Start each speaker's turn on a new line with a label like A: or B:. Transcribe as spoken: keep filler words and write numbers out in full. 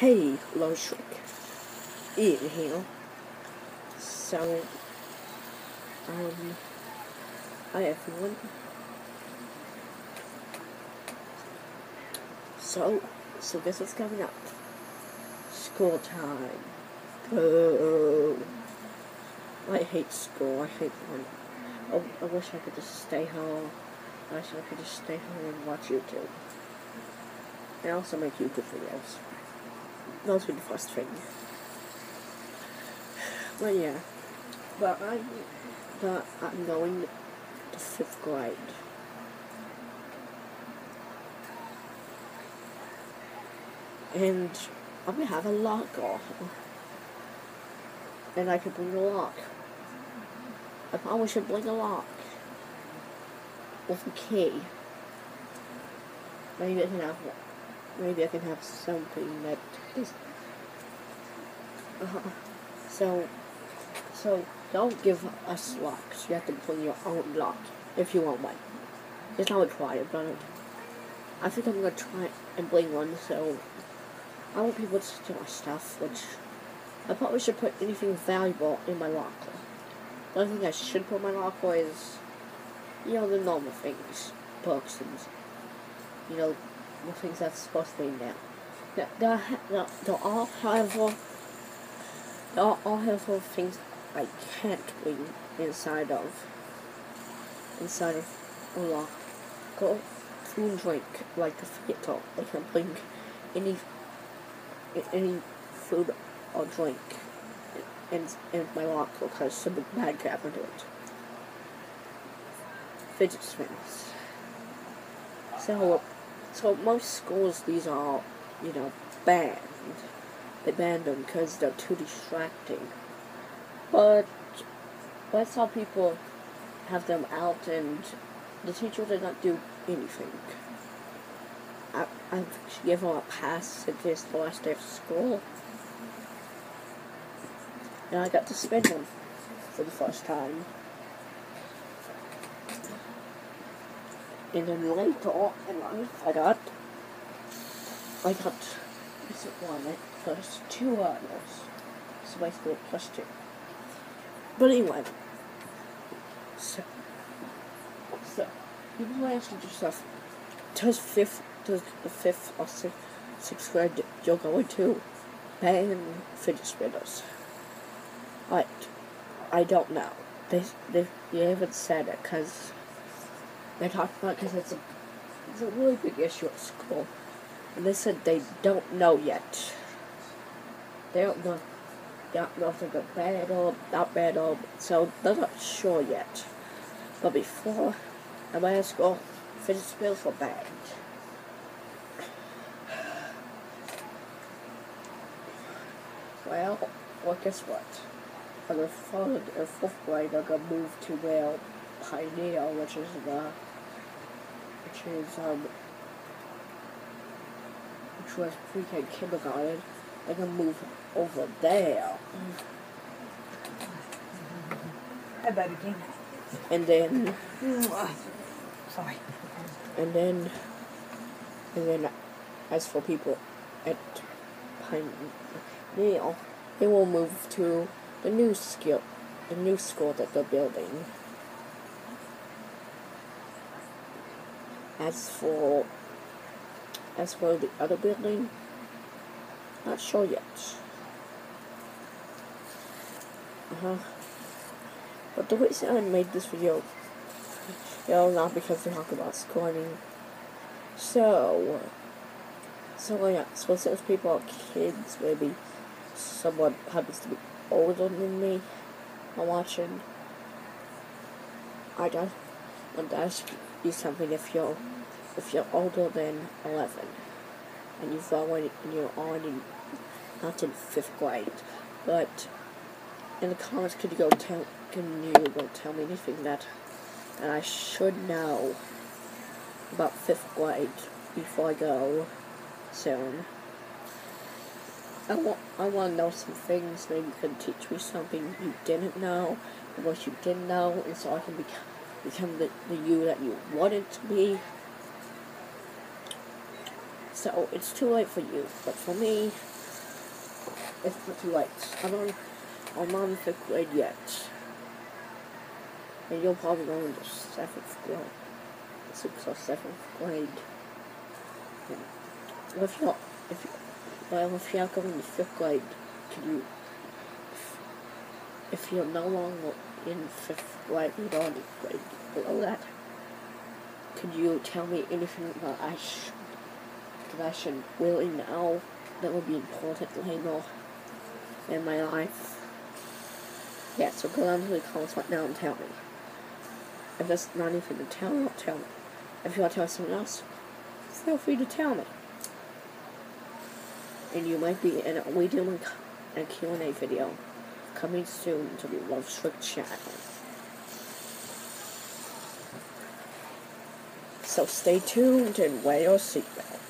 A: Hey, Logic, Ian here. So, um, hi everyone. So, so guess what's coming up? School time. Boo. I hate school. I hate fun. Oh, I wish I could just stay home. I wish I could just stay home and watch YouTube. And also make YouTube videos. That would be the first thing. But yeah. But I'm, but I'm going to fifth grade. And I'm gonna have a lock off. And I could bring a lock. I probably should bring a lock. With a key. Maybe I can have maybe I can have something that is uh, so so don't give us locks. You have to bring your own lock if you want one. It's not required, but I think I'm gonna try and bring one so I want people to steal my stuff, which I probably should put anything valuable in my locker. The only thing I should put in my locker is, you know, the normal things, books and, you know, the things that's supposed to be in there. They're, they're, they're, they're all, however, they're all, however, things I can't bring inside of, inside of a locker. Food and drink, like a vehicle. I can bring any any food or drink in, in my locker because something bad could happen to it. Fidget spinners. So, so most schools, these are, you know, banned. They banned them because they're too distracting. But that's how people have them out, and the teacher did not do anything. I, I should give him a pass if it's the last day of school. And I got to spin one for the first time. And then later in life, I got, I got, what's it one, plus two others. So basically plus two. But anyway, so, so, you might ask yourself, does fifth, does the fifth or sixth, sixth grade you're going to ban fidget spinners? I, I don't know. They, they, they haven't said it because they talked about because it's a, it's a really big issue at school, and they said they don't know yet. They don't know. They don't know if they're going bad or not bad or so they're not sure yet. But before I went to school, fidget spinners were banned. Well, well, guess what? For the third or fourth grade, they're gonna move to their Pioneer, which is the, which is um, which was pre-K kindergarten. They're gonna move over there.
B: Hi, baby king.
A: And then,
B: Sorry.
A: and then, and then, as for people at Pioneer, they will move to the new skill, the new school that they're building. As for, as for the other building, not sure yet. Uh-huh. But the reason I made this video, you know, not because they talk about school, I mean, so, so yeah, so since people are kids, maybe someone happens to be older than me are watching, I just want to ask you something. If you're, if you're older than eleven, and you've already, and you're already not in fifth grade, but in the comments, could you go tell, can you go tell me anything that, that I should know about fifth grade before I go soon? I want, I want to know some things. Maybe you can teach me something you didn't know, or what you didn't know, and so I can become, become the, the you that you wanted to be. So, it's too late for you, but for me, it's not too late. I'm on, I'm not in fifth grade yet. And you'll probably go into seventh grade. Sixth or seventh grade. Well, if you're, if you, well, if you're going to fifth grade, can you, if, if you're no longer in fifth grade, you're going to grade below that, could you tell me anything that I, sh that I should really know that would be important later in my life? Yeah, so go down to the comments right now and tell me. If there's not anything to tell me, tell me. If you want to tell someone else, feel free to tell me. And you might be in a, we doing a Q and A video coming soon to the Love Trick channel. So stay tuned and wear your seatbelt.